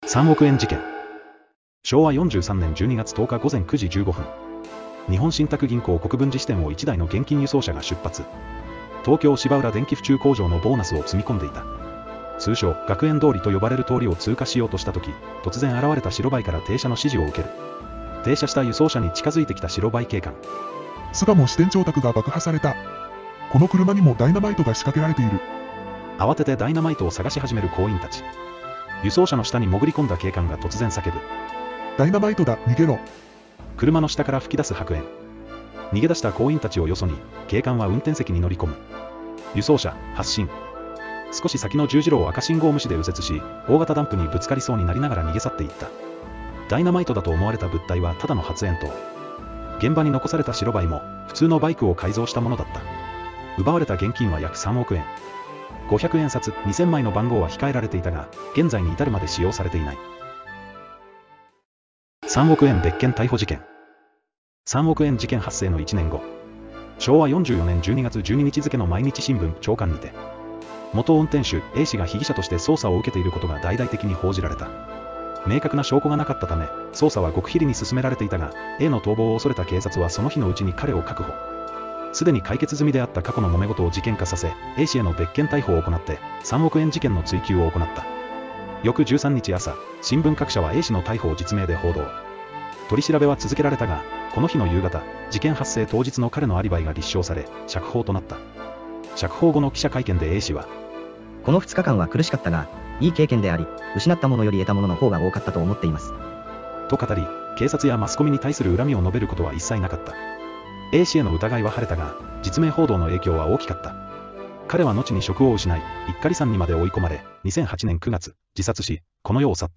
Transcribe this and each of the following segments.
3億円事件。昭和43年12月10日午前9時15分。日本信託銀行国分寺支店を1台の現金輸送車が出発。東京芝浦電気府中工場のボーナスを積み込んでいた。通称学園通りと呼ばれる通りを通過しようとした時、突然現れた白バイから停車の指示を受ける。停車した輸送車に近づいてきた白バイ警官。 巣鴨支店長宅が爆破された。この車にもダイナマイトが仕掛けられている。 慌ててダイナマイトを探し始める行員たち。輸送車の下に潜り込んだ警官が突然叫ぶ。 ダイナマイトだ、逃げろ。 車の下から吹き出す白煙。逃げ出した行員たちをよそに、警官は運転席に乗り込む。輸送車、発進。少し先の十字路を赤信号無視で右折し、大型ダンプにぶつかりそうになりながら逃げ去っていった。ダイナマイトだと思われた物体はただの発煙筒。現場に残された白バイも、普通のバイクを改造したものだった。奪われた現金は約3億円。500円札2000枚の番号は控えられていたが、現在に至るまで使用されていない。3億円別件逮捕事件。3億円事件発生の1年後。昭和44年12月12日付の毎日新聞朝刊にて、元運転手 A 氏が被疑者として捜査を受けていることが大々的に報じられた。明確な証拠がなかったため、捜査は極秘裏に進められていたが、A の逃亡を恐れた警察はその日のうちに彼を確保。すでに解決済みであった過去の揉め事を事件化させ、A 氏への別件逮捕を行って、3億円事件の追及を行った。翌13日朝、新聞各社は A 氏の逮捕を実名で報道。取り調べは続けられたが、この日の夕方、事件発生当日の彼のアリバイが立証され、釈放となった。釈放後の記者会見で A 氏は、 この2日間は苦しかったが、いい経験であり、失ったものより得たものの方が多かったと思っています。 と語り、警察やマスコミに対する恨みを述べることは一切なかった。A 氏への疑いは晴れたが、実名報道の影響は大きかった。彼は後に職を失い、一家離散にまで追い込まれ、2008年9月、自殺し、この世を去った。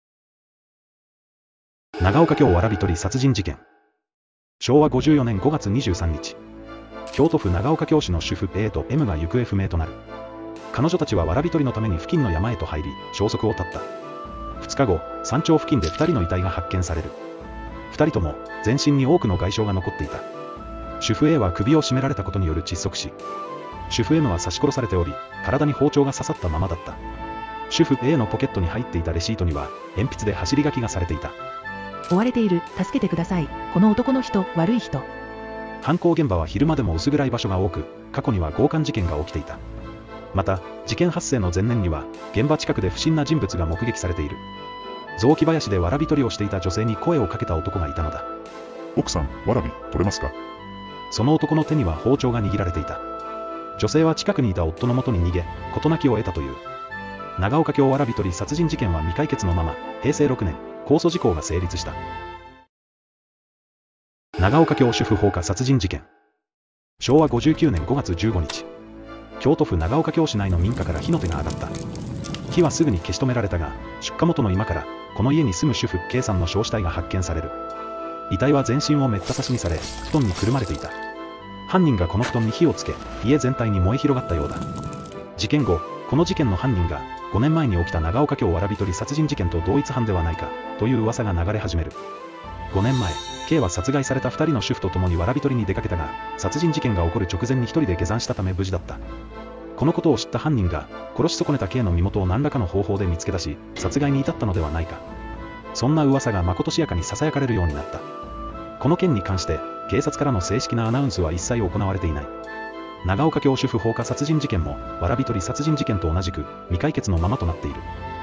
長岡京蕨取殺人事件。昭和54年5月23日。京都府長岡京市の主婦 A と M が行方不明となる。彼女たちは蕨取のために付近の山へと入り、消息を絶った。2日後、山頂付近で2人の遺体が発見される。2人とも、全身に多くの外傷が残っていた。主婦 A は首を絞められたことによる窒息死。主婦 M は刺し殺されており、体に包丁が刺さったままだった。主婦 A のポケットに入っていたレシートには、鉛筆で走り書きがされていた。 追われている、助けてください。この男の人、悪い人。 犯行現場は昼間でも薄暗い場所が多く、過去には強姦事件が起きていた。また、事件発生の前年には、現場近くで不審な人物が目撃されている。雑木林で蕨取りをしていた女性に声をかけた男がいたのだ。 奥さん、わらび、取れますか？ その男の手には包丁が握られていた。女性は近くにいた夫の元に逃げ、事なきを得たという。長岡京蕨取殺人事件は未解決のまま、平成6年、控訴事項が成立した。長岡京主婦放火殺人事件。昭和59年5月15日。京都府長岡京市内の民家から火の手が上がった。火はすぐに消し止められたが、出火元の居間から、この家に住む主婦 K さんの焼死体が発見される。遺体は全身をめった刺しにされ、布団にくるまれていた。犯人がこの布団に火をつけ、家全体に燃え広がったようだ。事件後、この事件の犯人が、5年前に起きた長岡京蕨取殺人事件と同一犯ではないか、という噂が流れ始める。5年前、K は殺害された2人の主婦と共に蕨取に出かけたが、殺人事件が起こる直前に1人で下山したため無事だった。このことを知った犯人が、殺し損ねた K の身元を何らかの方法で見つけ出し、殺害に至ったのではないか。そんな噂がまことしやかに囁かれるようになった。この件に関して、警察からの正式なアナウンスは一切行われていない。長岡京主婦放火殺人事件も、蕨取殺人事件と同じく、未解決のままとなっている。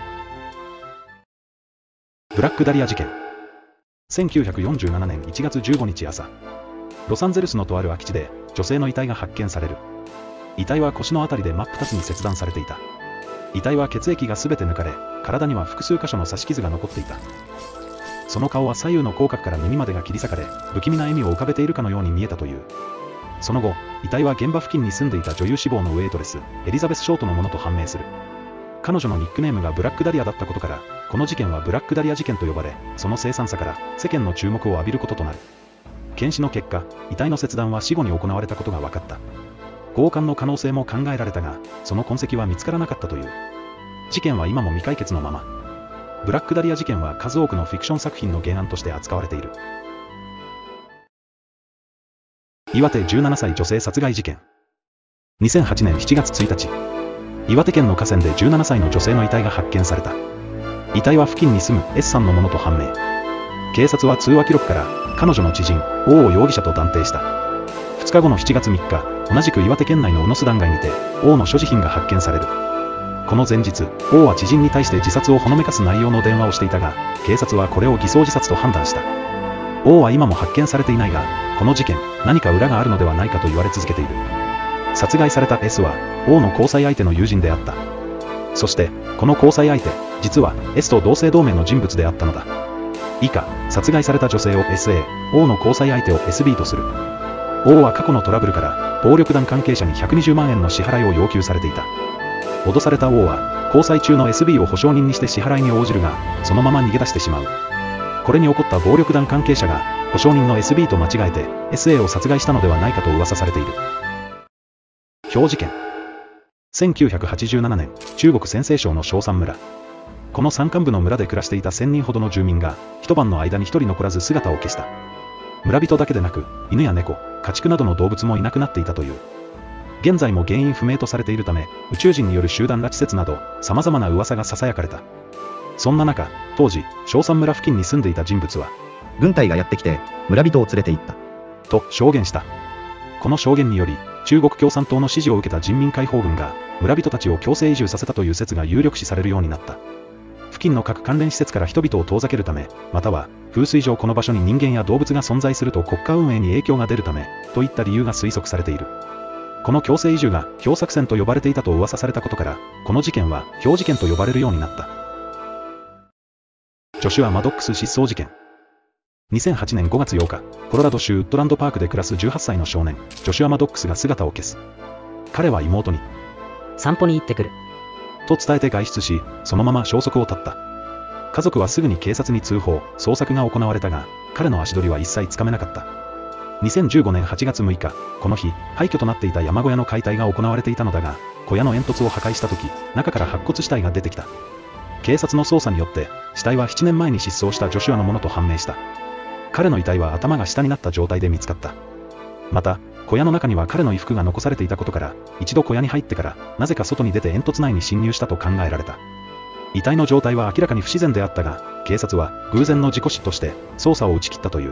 ブラックダリア事件。1947年1月15日朝、ロサンゼルスのとある空き地で、女性の遺体が発見される。遺体は腰のあたりで真っ二つに切断されていた。遺体は血液がすべて抜かれ、体には複数箇所の刺し傷が残っていた。その顔は左右の口角から耳までが切り裂かれ、不気味な笑みを浮かべているかのように見えたという。その後、遺体は現場付近に住んでいた女優志望のウェイトレス、エリザベス・ショートのものと判明する。彼女のニックネームがブラックダリアだったことから、この事件はブラックダリア事件と呼ばれ、その凄惨さから世間の注目を浴びることとなる。検視の結果、遺体の切断は死後に行われたことが分かった。強姦の可能性も考えられたが、その痕跡は見つからなかったという。事件は今も未解決のまま。ブラックダリア事件は数多くのフィクション作品の原案として扱われている。岩手17歳女性殺害事件。2008年7月1日、岩手県の河川で17歳の女性の遺体が発見された。 遺体は付近に住む S さんのものと判明。警察は通話記録から彼女の知人 O を容疑者と断定した。2日後の7月3日、同じく岩手県内の宇野須断崖にて O の所持品が発見される。この前日、O は知人に対して自殺をほのめかす内容の電話をしていたが、警察はこれを偽装自殺と判断した。O は今も発見されていないが、この事件、何か裏があるのではないかと言われ続けている。殺害された S は O の交際相手の友人であった。そして、この交際相手、実は S と同姓同名の人物であったのだ。以下、殺害された女性を SA、O の交際相手を SB とする。O は過去のトラブルから、暴力団関係者に120万円の支払いを要求されていた。脅された O は、交際中の SB を保証人にして支払いに応じるが、そのまま逃げ出してしまう。これに怒った暴力団関係者が、保証人の SB と間違えて、SA を殺害したのではないかと噂されている。表事件。1987年、中国陝西省の昭山村。この山間部の村で暮らしていた1000人ほどの住民が、一晩の間に一人残らず姿を消した。村人だけでなく、犬や猫、家畜などの動物もいなくなっていたという。現在も原因不明とされているため、宇宙人による集団拉致説など、様々な噂が囁かれた。そんな中、当時、昭山村付近に住んでいた人物は、 軍隊がやってきて、村人を連れて行った。 と証言した。この証言により、中国共産党の指示を受けた人民解放軍が、村人たちを強制移住させたという説が有力視されるようになった。付近の各関連施設から人々を遠ざけるため、または、風水上この場所に人間や動物が存在すると国家運営に影響が出るため、といった理由が推測されている。この強制移住が、氷作戦と呼ばれていたと噂されたことから、この事件は、氷事件と呼ばれるようになった。ジョシュア・マドックス失踪事件。2008年5月8日、コロラド州ウッドランドパークで暮らす18歳の少年、ジョシュア・マドックスが姿を消す。彼は妹に、 散歩に行ってくる。 と伝えて外出し、そのまま消息を絶った。家族はすぐに警察に通報、捜索が行われたが、彼の足取りは一切つかめなかった。2015年8月6日、この日、廃墟となっていた山小屋の解体が行われていたのだが、小屋の煙突を破壊した時、中から白骨死体が出てきた。警察の捜査によって、死体は7年前に失踪したジョシュアのものと判明した。彼の遺体は頭が下になった状態で見つかった。また、小屋の中には彼の衣服が残されていたことから、一度小屋に入ってから、なぜか外に出て煙突内に侵入したと考えられた。遺体の状態は明らかに不自然であったが、警察は偶然の事故死として捜査を打ち切ったという。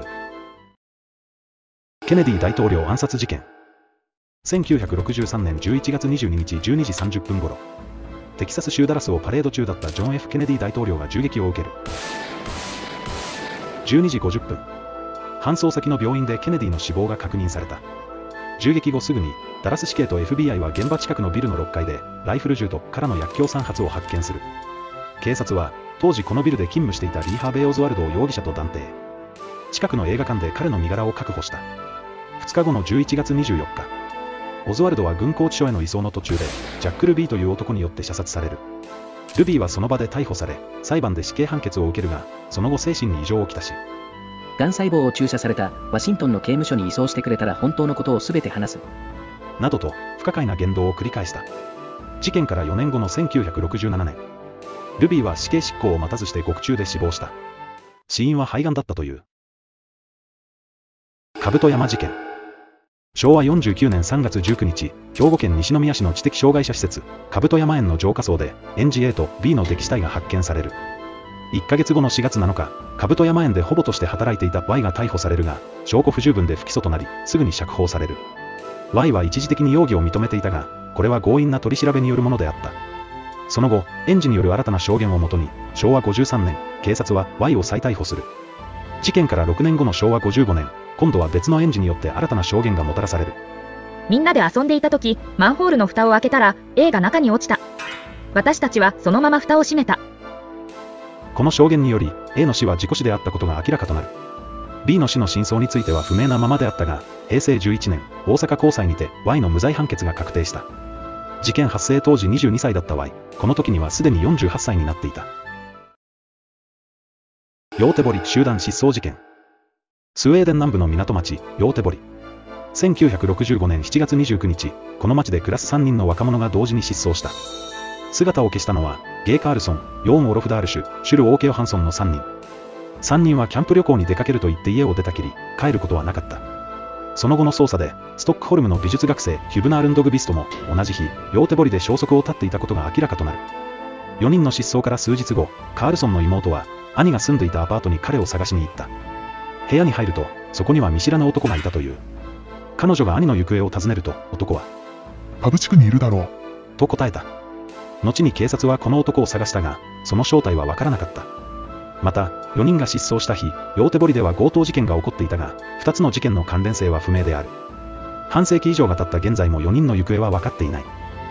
ケネディ大統領暗殺事件。1963年11月22日12時30分頃、テキサス州ダラスをパレード中だったジョン・ F ・ケネディ大統領が銃撃を受ける。12時50分、搬送先の病院でケネディの死亡が確認された。銃撃後すぐに、ダラス市警と FBI は現場近くのビルの6階で、ライフル銃と空の薬莢3発を発見する。警察は、当時このビルで勤務していたリーハーベイ・オズワルドを容疑者と断定。近くの映画館で彼の身柄を確保した。2日後の11月24日、オズワルドは軍拘置所への移送の途中で、ジャック・ルビーという男によって射殺される。ルビーはその場で逮捕され、裁判で死刑判決を受けるが、その後精神に異常をきたし、 がん細胞を注射されたワシントンの刑務所に移送してくれたら本当のことを全て話す。 などと不可解な言動を繰り返した。事件から4年後の1967年、ルビーは死刑執行を待たずして獄中で死亡した。死因は肺がんだったという。兜山事件。昭和49年3月19日、兵庫県西宮市の知的障害者施設、兜山園の浄化槽で、園児 A と B の溺死体が発見される。1ヶ月後の4月7日、兜山園で保母として働いていた Y が逮捕されるが、証拠不十分で不起訴となり、すぐに釈放される。Y は一時的に容疑を認めていたが、これは強引な取り調べによるものであった。その後、園児による新たな証言をもとに、昭和53年、警察は Y を再逮捕する。事件から6年後の昭和55年、今度は別の園児によって新たな証言がもたらされる。 みんなで遊んでいた時、マンホールの蓋を開けたら、A が中に落ちた。私たちはそのまま蓋を閉めた。 この証言により、A の死は事故死であったことが明らかとなる。B の死の真相については不明なままであったが、平成11年、大阪高裁にて Y の無罪判決が確定した。事件発生当時22歳だった Y、この時にはすでに48歳になっていた。ヨーテボリ集団失踪事件。スウェーデン南部の港町、ヨーテボリ。1965年7月29日、この町で暮らす3人の若者が同時に失踪した。姿を消したのは、ゲイ・カールソン、ヨーン・オロフダールシュ、シュル・オーケヨハンソンの3人。3人はキャンプ旅行に出かけると言って家を出たきり、帰ることはなかった。その後の捜査で、ストックホルムの美術学生、ヒュブナールンドグビストも、同じ日、ヨーテボリで消息を絶っていたことが明らかとなる。 4人の失踪から数日後、カールソンの妹は、兄が住んでいたアパートに彼を探しに行った。部屋に入ると、そこには見知らぬ男がいたという。彼女が兄の行方を尋ねると、男は、 パブ地区にいるだろう。 と答えた。後に警察はこの男を探したが、その正体はわからなかった。また、4人が失踪した日、ヨーテボリでは強盗事件が起こっていたが、2つの事件の関連性は不明である。半世紀以上が経った現在も4人の行方は分かっていない。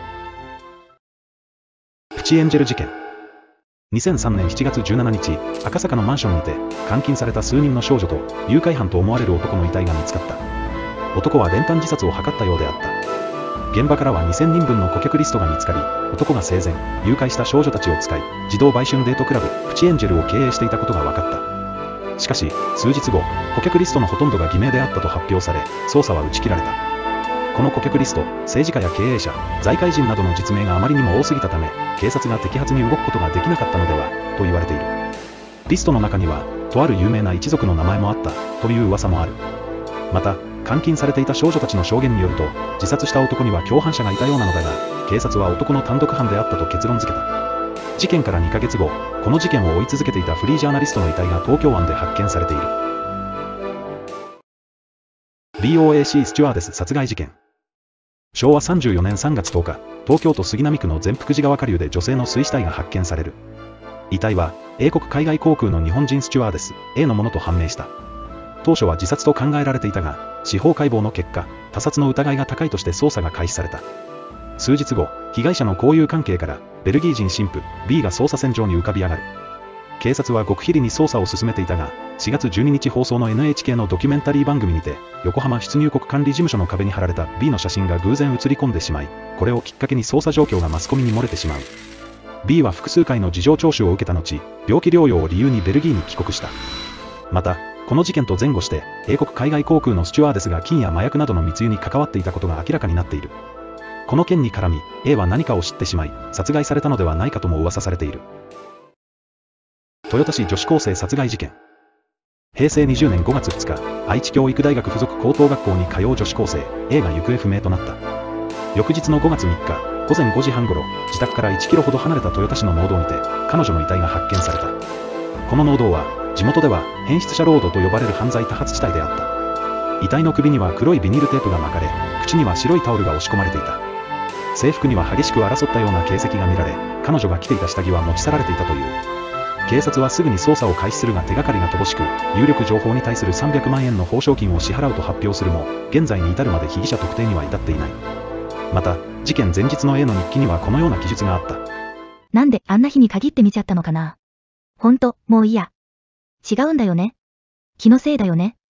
プチエンジェル事件。2003年7月17日、赤坂のマンションにて、監禁された数人の少女と、誘拐犯と思われる男の遺体が見つかった。男は練炭自殺を図ったようであった。現場からは2000人分の顧客リストが見つかり、男が生前、誘拐した少女たちを使い、児童売春デートクラブ、プチエンジェルを経営していたことが分かった。しかし、数日後、顧客リストのほとんどが偽名であったと発表され、捜査は打ち切られた。この顧客リスト、政治家や経営者、財界人などの実名があまりにも多すぎたため、警察が摘発に動くことができなかったのでは、と言われている。リストの中には、とある有名な一族の名前もあった、という噂もある。また、監禁されていた少女たちの証言によると、自殺した男には共犯者がいたようなのだが、警察は男の単独犯であったと結論付けた。事件から2ヶ月後、この事件を追い続けていたフリージャーナリストの遺体が東京湾で発見されている。BOAC スチュワーデス殺害事件。昭和34年3月10日、東京都杉並区の善福寺川下流で女性の水死体が発見される。遺体は、英国海外航空の日本人スチュワーデス A のものと判明した。当初は自殺と考えられていたが、司法解剖の結果、他殺の疑いが高いとして捜査が開始された。数日後、被害者の交友関係から、ベルギー人神父 B が捜査線上に浮かび上がる。警察は極秘裏に捜査を進めていたが、4月12日放送の NHK のドキュメンタリー番組にて、横浜出入国管理事務所の壁に貼られた B の写真が偶然写り込んでしまい、これをきっかけに捜査状況がマスコミに漏れてしまう。B は複数回の事情聴取を受けた後、病気療養を理由にベルギーに帰国した。また、この事件と前後して、英国海外航空のスチュワーデスが金や麻薬などの密輸に関わっていたことが明らかになっている。この件に絡み、A は何かを知ってしまい、殺害されたのではないかとも噂されている。豊田市女子高生殺害事件。平成20年5月2日、愛知教育大学附属高等学校に通う女子高生 A が行方不明となった。翌日の5月3日、午前5時半頃、自宅から1キロほど離れた豊田市の農道にて、彼女の遺体が発見された。この農道は、地元では変質者ロードと呼ばれる犯罪多発地帯であった。遺体の首には黒いビニールテープが巻かれ、口には白いタオルが押し込まれていた。制服には激しく争ったような形跡が見られ、彼女が着ていた下着は持ち去られていたという。警察はすぐに捜査を開始するが手がかりが乏しく、有力情報に対する300万円の報奨金を支払うと発表するも、現在に至るまで被疑者特定には至っていない。また、事件前日の A の日記にはこのような記述があった。 なんであんな日に限って見ちゃったのかな。ほんと、もういいや。違うんだよね。気のせいだよね。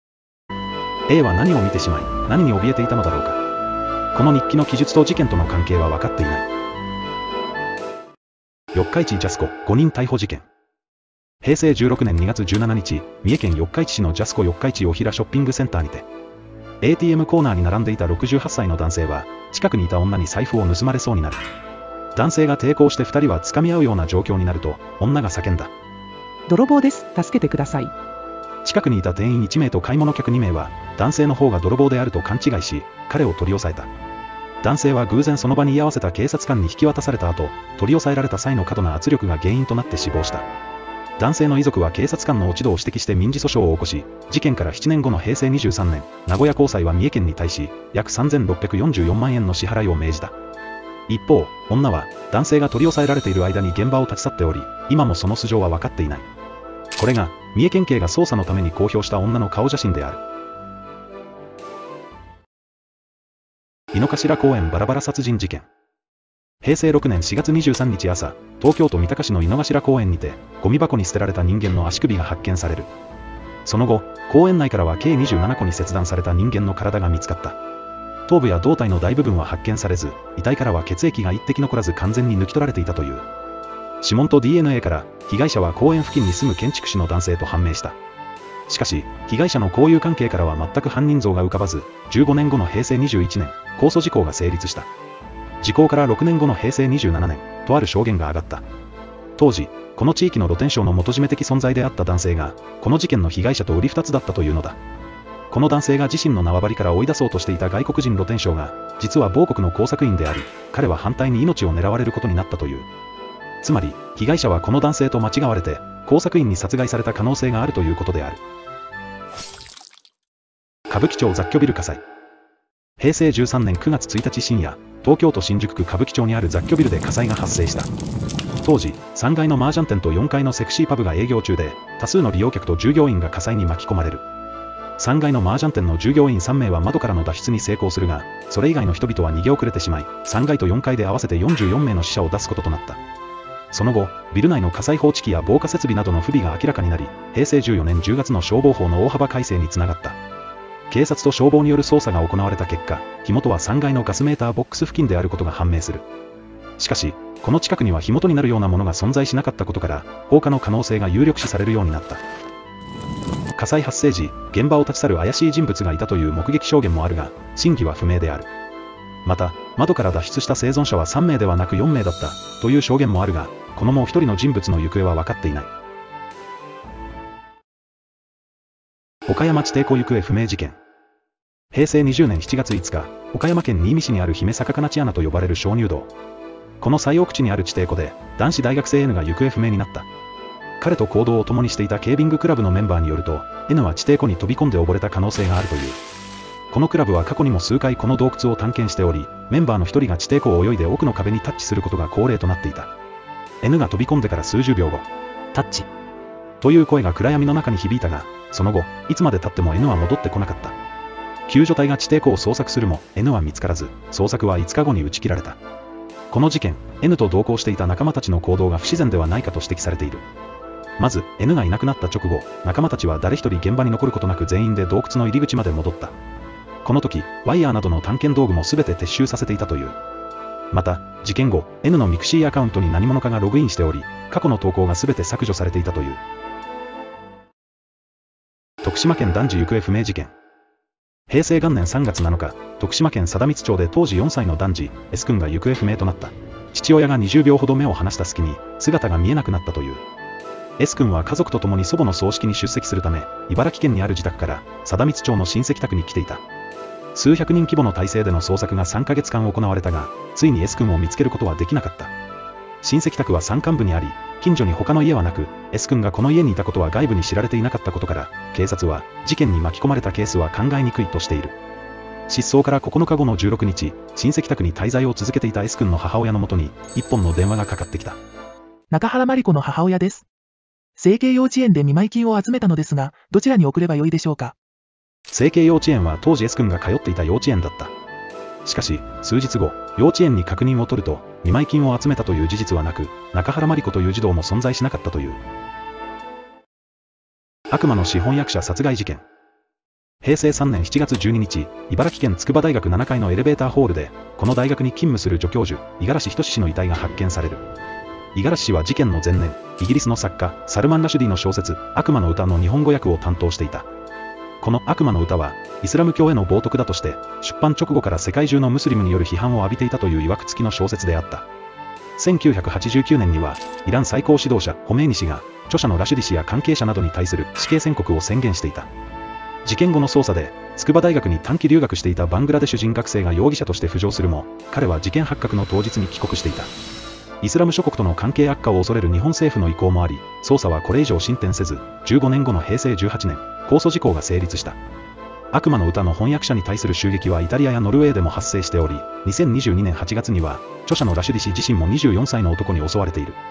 A は何を見てしまい、何に怯えていたのだろうか。この日記の記述と事件との関係は分かっていない。四日市ジャスコ5人逮捕事件。平成16年2月17日、三重県四日市市のジャスコ四日市大平ショッピングセンターにて、ATM コーナーに並んでいた68歳の男性は、近くにいた女に財布を盗まれそうになる。男性が抵抗して2人は掴み合うような状況になると、女が叫んだ。 泥棒です。助けてください。 近くにいた店員1名と買い物客2名は、男性の方が泥棒であると勘違いし、彼を取り押さえた。男性は偶然その場に居合わせた警察官に引き渡された後、取り押さえられた際の過度な圧力が原因となって死亡した。男性の遺族は警察官の落ち度を指摘して民事訴訟を起こし、事件から7年後の平成23年、名古屋高裁は三重県に対し、約3644万円の支払いを命じた。一方、女は、男性が取り押さえられている間に現場を立ち去っており、今もその素性は分かっていない。これが、三重県警が捜査のために公表した女の顔写真である。井の頭公園バラバラ殺人事件。平成6年4月23日朝、東京都三鷹市の井の頭公園にて、ゴミ箱に捨てられた人間の足首が発見される。その後、公園内からは計27個に切断された人間の体が見つかった。頭部や胴体の大部分は発見されず、遺体からは血液が一滴残らず完全に抜き取られていたという。指紋と DNA から、被害者は公園付近に住む建築士の男性と判明した。しかし、被害者の交友関係からは全く犯人像が浮かばず、15年後の平成21年、公訴時効が成立した。時効から6年後の平成27年、とある証言が上がった。当時、この地域の露天商の元締め的存在であった男性が、この事件の被害者と瓜二つだったというのだ。この男性が自身の縄張りから追い出そうとしていた外国人露天商が、実は某国の工作員であり、彼は反対に命を狙われることになったという。 つまり、被害者はこの男性と間違われて、工作員に殺害された可能性があるということである。歌舞伎町雑居ビル火災。平成13年9月1日深夜、東京都新宿区歌舞伎町にある雑居ビルで火災が発生した。当時、3階の麻雀店と4階のセクシーパブが営業中で、多数の利用客と従業員が火災に巻き込まれる。3階の麻雀店の従業員3名は窓からの脱出に成功するが、それ以外の人々は逃げ遅れてしまい、3階と4階で合わせて44名の死者を出すこととなった。その後、ビル内の火災報知器や防火設備などの不備が明らかになり、平成14年10月の消防法の大幅改正につながった。警察と消防による捜査が行われた結果、火元は3階のガスメーターボックス付近であることが判明する。しかし、この近くには火元になるようなものが存在しなかったことから、放火の可能性が有力視されるようになった。火災発生時、現場を立ち去る怪しい人物がいたという目撃証言もあるが、真偽は不明である。また、窓から脱出した生存者は3名ではなく4名だったという証言もあるが、このもう一人の人物の行方は分かっていない。岡山地底湖行方不明事件。平成20年7月5日、岡山県新見市にある姫坂金地穴と呼ばれる鍾乳洞。この最奥地にある地底湖で、男子大学生 N が行方不明になった。彼と行動を共にしていたケービングクラブのメンバーによると、N は地底湖に飛び込んで溺れた可能性があるという。このクラブは過去にも数回この洞窟を探検しており、メンバーの一人が地底湖を泳いで奥の壁にタッチすることが恒例となっていた。N が飛び込んでから数十秒後、タッチという声が暗闇の中に響いたが、その後、いつまで経っても N は戻ってこなかった。救助隊が地底湖を捜索するも N は見つからず、捜索は5日後に打ち切られた。この事件、N と同行していた仲間たちの行動が不自然ではないかと指摘されている。まず、N がいなくなった直後、仲間たちは誰一人現場に残ることなく全員で洞窟の入り口まで戻った。この時、ワイヤーなどの探検道具も全て撤収させていたという。また、事件後、N のミクシーアカウントに何者かがログインしており、過去の投稿が全て削除されていたという。徳島県男児行方不明事件。平成元年3月7日、徳島県貞光町で当時4歳の男児 S 君が行方不明となった。父親が20秒ほど目を離した隙に姿が見えなくなったという。S 君は家族と共に祖母の葬式に出席するため、茨城県にある自宅から貞光町の親戚宅に来ていた。数百人規模の体制での捜索が3ヶ月間行われたが、ついに S 君を見つけることはできなかった。親戚宅は山間部にあり、近所に他の家はなく、S 君がこの家にいたことは外部に知られていなかったことから、警察は事件に巻き込まれたケースは考えにくいとしている。失踪から9日後の16日、親戚宅に滞在を続けていた S 君の母親のもとに、一本の電話がかかってきた。 中原真理子の母親です。成蹊幼稚園で見舞い金を集めたのですが、どちらに送ればよいでしょうか。 成蹊幼稚園は当時 S 君が通っていた幼稚園だった。しかし、数日後、幼稚園に確認を取ると、見舞い金を集めたという事実はなく、中原真理子という児童も存在しなかったという。悪魔の資本役者殺害事件。平成3年7月12日、茨城県筑波大学7階のエレベーターホールで、この大学に勤務する助教授、五十嵐仁氏の遺体が発見される。五十嵐氏は事件の前年、イギリスの作家、サルマン・ラシュディの小説、悪魔の歌の日本語訳を担当していた。この悪魔の歌は、イスラム教への冒涜だとして、出版直後から世界中のムスリムによる批判を浴びていたという曰く付きの小説であった。1989年には、イラン最高指導者、ホメイニ氏が、著者のラシュディ氏や関係者などに対する死刑宣告を宣言していた。事件後の捜査で、筑波大学に短期留学していたバングラデシュ人学生が容疑者として浮上するも、彼は事件発覚の当日に帰国していた。イスラム諸国との関係悪化を恐れる日本政府の意向もあり、捜査はこれ以上進展せず、15年後の平成18年、控訴事項が成立した。悪魔の歌の翻訳者に対する襲撃はイタリアやノルウェーでも発生しており、2022年8月には、著者のラシュディ氏自身も24歳の男に襲われている。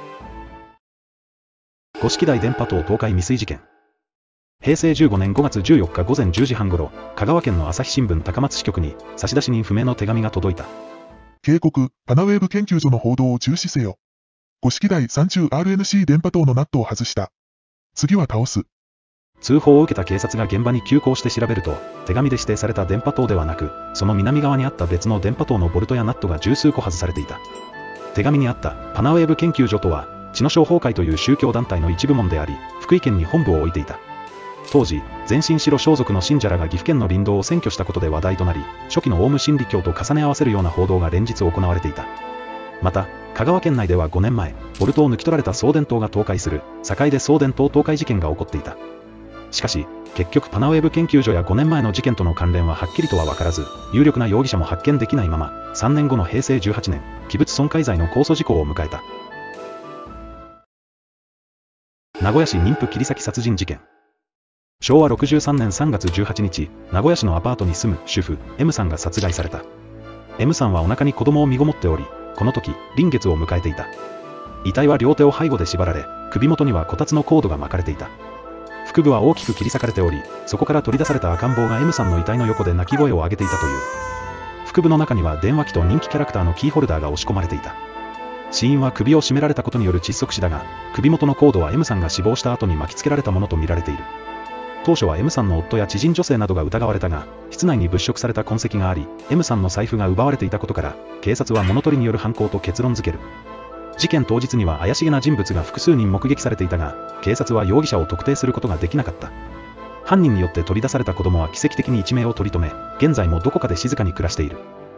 五色台電波塔倒壊未遂事件。平成15年5月14日午前10時半ごろ、香川県の朝日新聞高松支局に、差出人不明の手紙が届いた。 警告、パナウェーブ研究所の報道を中止せよ。五色台 30RNC 電波塔のナットを外した。次は倒す。 通報を受けた警察が現場に急行して調べると、手紙で指定された電波塔ではなく、その南側にあった別の電波塔のボルトやナットが十数個外されていた。手紙にあったパナウェーブ研究所とは、知の商法会という宗教団体の一部門であり、福井県に本部を置いていた。当時、全身白装束の信者らが岐阜県の林道を占拠したことで話題となり、初期のオウム真理教と重ね合わせるような報道が連日行われていた。また、香川県内では5年前、ボルトを抜き取られた送電塔が倒壊する、堺で送電塔倒壊事件が起こっていた。しかし、結局パナウェーブ研究所や5年前の事件との関連ははっきりとは分からず、有力な容疑者も発見できないまま、3年後の平成18年、器物損壊罪の控訴事項を迎えた。 名古屋市妊婦切り裂き殺人事件。昭和63年3月18日、名古屋市のアパートに住む主婦 M さんが殺害された。M さんはお腹に子供を身ごもっており、この時臨月を迎えていた。遺体は両手を背後で縛られ、首元にはこたつのコードが巻かれていた。腹部は大きく切り裂かれており、そこから取り出された赤ん坊が M さんの遺体の横で泣き声を上げていたという。腹部の中には電話機と人気キャラクターのキーホルダーが押し込まれていた。死因は首を絞められたことによる窒息死だが、首元のコードは M さんが死亡した後に巻きつけられたものとみられている。当初は M さんの夫や知人女性などが疑われたが、室内に物色された痕跡があり、M さんの財布が奪われていたことから、警察は物取りによる犯行と結論付ける。事件当日には怪しげな人物が複数人目撃されていたが、警察は容疑者を特定することができなかった。犯人によって取り出された子供は奇跡的に一命を取り留め、現在もどこかで静かに暮らしている。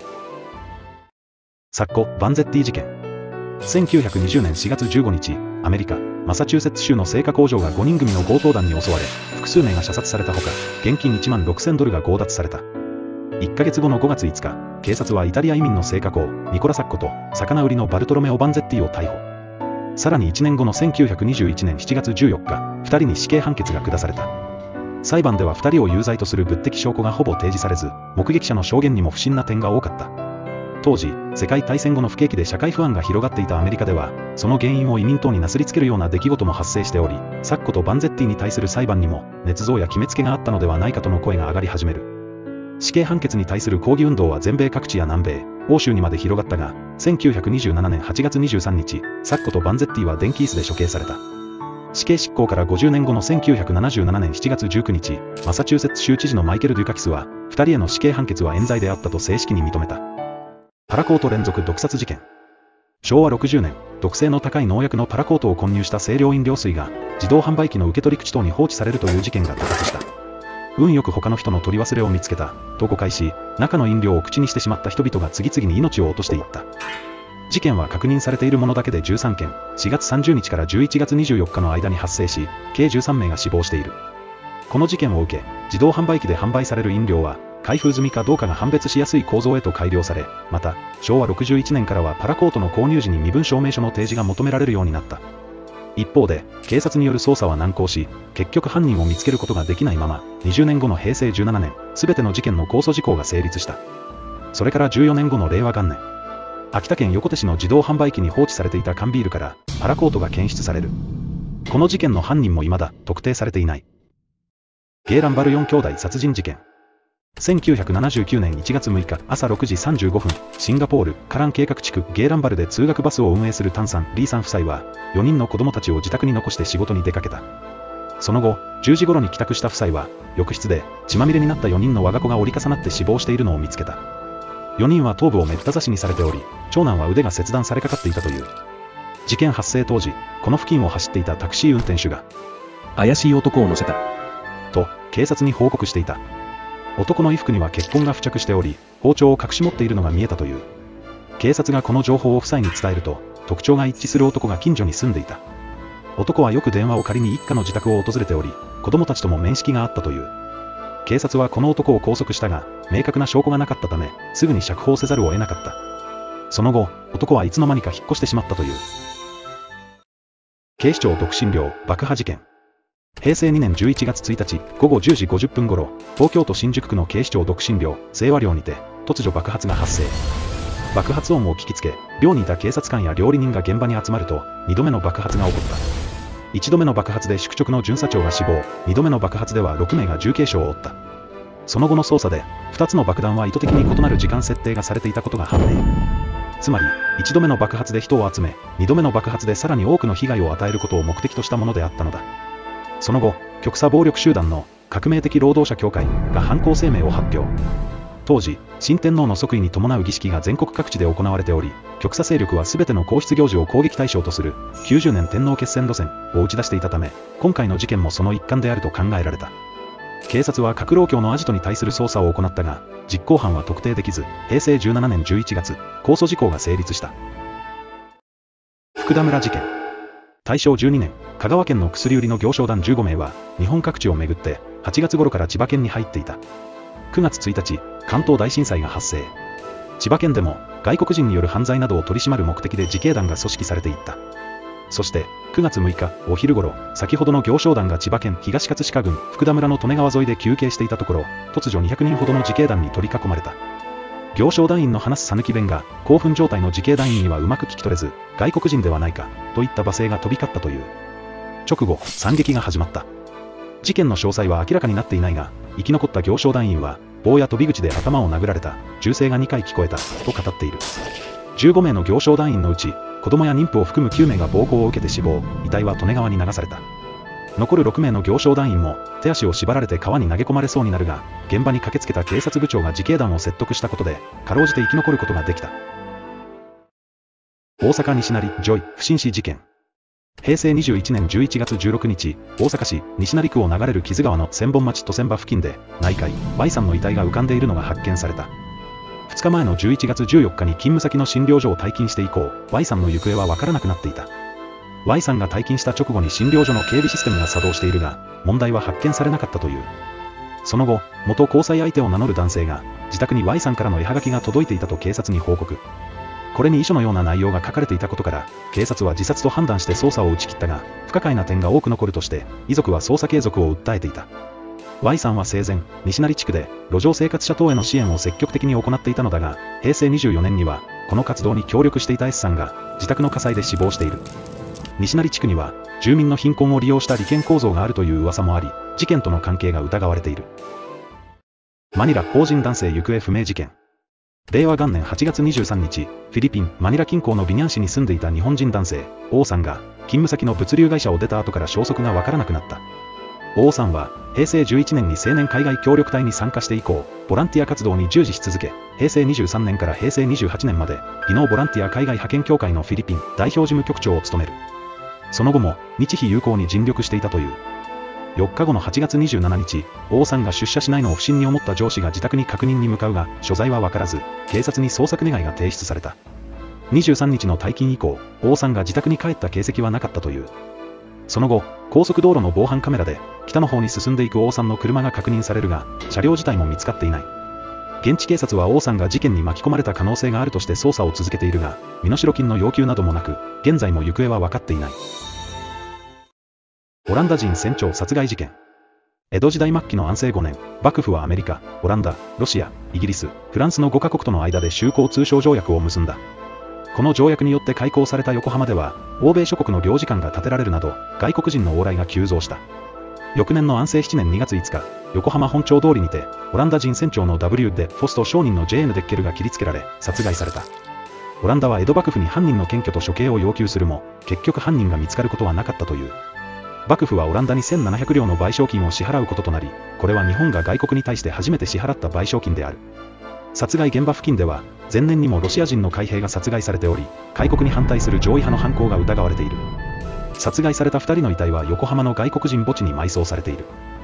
サッコ・バンゼッティ事件。1920年4月15日、アメリカ、マサチューセッツ州の製菓工場が5人組の強盗団に襲われ、複数名が射殺されたほか、現金1万6000ドルが強奪された。1ヶ月後の5月5日、警察はイタリア移民の製菓工、ニコラ・サッコと、魚売りのバルトロメオ・バンゼッティを逮捕。さらに1年後の1921年7月14日、2人に死刑判決が下された。裁判では2人を有罪とする物的証拠がほぼ提示されず、目撃者の証言にも不審な点が多かった。当時、世界大戦後の不景気で社会不安が広がっていたアメリカでは、その原因を移民等になすりつけるような出来事も発生しており、サッコとバンゼッティに対する裁判にも、捏造や決めつけがあったのではないかとの声が上がり始める。死刑判決に対する抗議運動は全米各地や南米、欧州にまで広がったが、1927年8月23日、サッコとバンゼッティは電気椅子で処刑された。死刑執行から50年後の1977年7月19日、マサチューセッツ州知事のマイケル・デュカキスは、2人への死刑判決は冤罪であったと正式に認めた。パラコート連続毒殺事件。昭和60年、毒性の高い農薬のパラコートを混入した清涼飲料水が、自動販売機の受け取り口等に放置されるという事件が多発した。運よく他の人の取り忘れを見つけた、と誤解し、中の飲料を口にしてしまった人々が次々に命を落としていった。事件は確認されているものだけで13件、4月30日から11月24日の間に発生し、計13名が死亡している。この事件を受け、自動販売機で販売される飲料は、開封済みかどうかが判別しやすい構造へと改良され、また、昭和61年からはパラコートの購入時に身分証明書の提示が求められるようになった。一方で、警察による捜査は難航し、結局犯人を見つけることができないまま、20年後の平成17年、すべての事件の控訴事項が成立した。それから14年後の令和元年、秋田県横手市の自動販売機に放置されていた缶ビールから、パラコートが検出される。この事件の犯人も未だ特定されていない。ゲーランバル4兄弟殺人事件。1979年1月6日朝6時35分、シンガポール、カラン計画地区ゲーランバルで通学バスを運営するタンさん、リーさん夫妻は、4人の子供たちを自宅に残して仕事に出かけた。その後、10時頃に帰宅した夫妻は、浴室で血まみれになった4人の我が子が折り重なって死亡しているのを見つけた。4人は頭部をめった刺しにされており、長男は腕が切断されかかっていたという。事件発生当時、この付近を走っていたタクシー運転手が、 怪しい男を乗せた。 と、警察に報告していた。男の衣服には血痕が付着しており、包丁を隠し持っているのが見えたという。警察がこの情報を夫妻に伝えると、特徴が一致する男が近所に住んでいた。男はよく電話を借りに一家の自宅を訪れており、子供たちとも面識があったという。警察はこの男を拘束したが、明確な証拠がなかったため、すぐに釈放せざるを得なかった。その後、男はいつの間にか引っ越してしまったという。警視庁独身寮爆破事件。平成2年11月1日午後10時50分頃、東京都新宿区の警視庁独身寮清和寮にて、突如爆発が発生。爆発音を聞きつけ、寮にいた警察官や料理人が現場に集まると、2度目の爆発が起こった。1度目の爆発で宿直の巡査長が死亡、2度目の爆発では6名が重軽傷を負った。その後の捜査で、2つの爆弾は意図的に異なる時間設定がされていたことが判明。つまり、1度目の爆発で人を集め、2度目の爆発でさらに多くの被害を与えることを目的としたものであったのだ。その後、極左暴力集団の革命的労働者協会が犯行声明を発表。当時、新天皇の即位に伴う儀式が全国各地で行われており、極左勢力は全ての皇室行事を攻撃対象とする90年天皇決戦路線を打ち出していたため、今回の事件もその一環であると考えられた。警察は革労協のアジトに対する捜査を行ったが、実行犯は特定できず、平成17年11月、控訴事項が成立した。福田村事件。大正12年、香川県の薬売りの行商団15名は、日本各地を巡って、8月頃から千葉県に入っていた。9月1日、関東大震災が発生。千葉県でも、外国人による犯罪などを取り締まる目的で自警団が組織されていった。 そして9月6日お昼頃、先ほどの行商団が千葉県東葛飾郡福田村の利根川沿いで休憩していたところ、突如200人ほどの自警団に取り囲まれた。行商団員の話す讃岐弁が興奮状態の自警団員にはうまく聞き取れず、外国人ではないかといった罵声が飛び交ったという。直後、惨劇が始まった。事件の詳細は明らかになっていないが、生き残った行商団員は棒や飛び口で頭を殴られた、銃声が2回聞こえたと語っている。15名の行商団員のうち、子供や妊婦を含む9名が暴行を受けて死亡、遺体は利根川に流された。残る6名の行商団員も手足を縛られて川に投げ込まれそうになるが、現場に駆けつけた警察部長が自警団を説得したことで、かろうじて生き残ることができた。大阪西成ジョイ不審死事件。平成21年11月16日、大阪市西成区を流れる木津川の千本町渡船場付近で、内海 Y さんの遺体が浮かんでいるのが発見された。2日前の11月14日に勤務先の診療所を退勤して以降、Y さんの行方はわからなくなっていた。Y さんが退勤した直後に診療所の警備システムが作動しているが、問題は発見されなかったという。その後、元交際相手を名乗る男性が、自宅に Y さんからの絵はがきが届いていたと警察に報告。これに遺書のような内容が書かれていたことから、警察は自殺と判断して捜査を打ち切ったが、不可解な点が多く残るとして、遺族は捜査継続を訴えていた。Y さんは生前、西成地区で路上生活者等への支援を積極的に行っていたのだが、平成24年には、この活動に協力していた S さんが、自宅の火災で死亡している。西成地区には、住民の貧困を利用した利権構造があるという噂もあり、事件との関係が疑われている。マニラ邦人男性行方不明事件。令和元年8月23日、フィリピン・マニラ近郊のビニャン市に住んでいた日本人男性、王さんが、勤務先の物流会社を出た後から消息がわからなくなった。王さんは、平成11年に青年海外協力隊に参加して以降、ボランティア活動に従事し続け、平成23年から平成28年まで、技能ボランティア海外派遣協会のフィリピン代表事務局長を務める。その後も、日非友好に尽力していたという。4日後の8月27日、王さんが出社しないのを不審に思った上司が自宅に確認に向かうが、所在は分からず、警察に捜索願いが提出された。23日の退勤以降、王さんが自宅に帰った形跡はなかったという。その後、高速道路の防犯カメラで、北の方に進んでいく王さんの車が確認されるが、車両自体も見つかっていない。現地警察は王さんが事件に巻き込まれた可能性があるとして捜査を続けているが、身代金の要求などもなく、現在も行方は分かっていない。オランダ人船長殺害事件。江戸時代末期の安政5年、幕府はアメリカ、オランダ、ロシア、イギリス、フランスの5カ国との間で修好通商条約を結んだ。この条約によって開港された横浜では、欧米諸国の領事館が建てられるなど、外国人の往来が急増した。翌年の安政7年2月5日、横浜本町通りにて、オランダ人船長の W でフォスト商人の JN デッケルが切りつけられ、殺害された。オランダは江戸幕府に犯人の検挙と処刑を要求するも、結局犯人が見つかることはなかったという。幕府はオランダに1700両の賠償金を支払うこととなり、これは日本が外国に対して初めて支払った賠償金である。殺害現場付近では、前年にもロシア人の海兵が殺害されており、開国に反対する上位派の犯行が疑われている。殺害された2人の遺体は横浜の外国人墓地に埋葬されている。